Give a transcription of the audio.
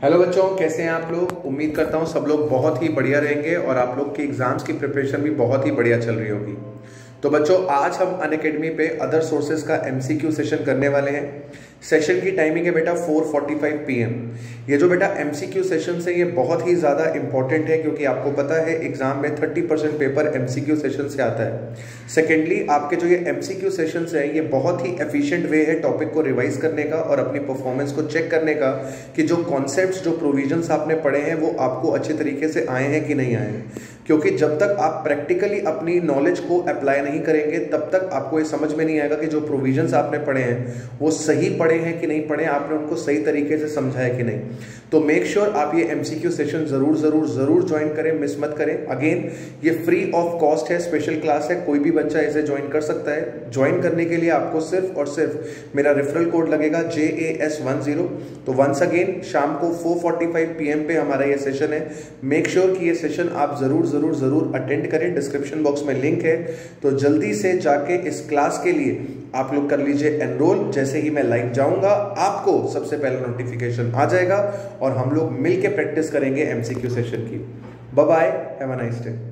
Hello बच्चों, कैसे हैं आप लोग। उम्मीद करता हूँ सब लोग बहुत ही बढ़िया रहेंगे और आप लोग की एग्जाम्स की प्रिपरेशन भी बहुत ही बढ़िया चल रही होगी। तो बच्चों, आज हम अनअकैडमी पे अदर सोर्सेज का एमसीक्यू सेशन करने वाले हैं। सेशन की टाइमिंग है बेटा 4:45 PM। ये जो बेटा एमसीक्यू सेशन है ये बहुत ही ज़्यादा इंपॉर्टेंट है, क्योंकि आपको पता है एग्जाम में 30% पेपर एमसीक्यू सेशन से आता है। सेकेंडली, आपके जो ये एमसीक्यू सेशन है ये बहुत ही एफिशिएंट वे है टॉपिक को रिवाइज करने का और अपनी परफॉर्मेंस को चेक करने का कि जो कॉन्सेप्ट्स जो प्रोविजंस आपने पढ़े हैं वो आपको अच्छे तरीके से आए हैं कि नहीं आए हैं। क्योंकि जब तक आप प्रैक्टिकली अपनी नॉलेज को अप्लाई नहीं करेंगे तब तक आपको ये समझ में नहीं आएगा कि जो प्रोविजंस आपने पढ़े हैं वो सही पढ़े हैं कि नहीं पढ़े, आपने उनको सही तरीके से समझा है कि नहीं। तो मेक श्योर आप ये एमसीक्यू सेशन जरूर जरूर जरूर ज्वाइन करें, मिस मत करें। अगेन ये फ्री ऑफ कॉस्ट है, स्पेशल क्लास है, कोई भी बच्चा इसे ज्वाइन कर सकता है। ज्वाइन करने के लिए आपको सिर्फ और सिर्फ मेरा रेफरल कोड लगेगा JAS10। तो वंस अगेन शाम को 4:45 PM पे हमारा ये सेशन है। मेक श्योर कि ये सेशन आप जरूर जरूर जरूर अटेंड करें। डिस्क्रिप्शन बॉक्स में लिंक है, तो जल्दी से जाके इस क्लास के लिए आप लोग कर लीजिए एनरोल। जैसे ही मैं लाइव जाऊंगा आपको सबसे पहले नोटिफिकेशन आ जाएगा और हम लोग मिलके प्रैक्टिस करेंगे एमसीक्यू सेशन की। Bye bye, have a nice day.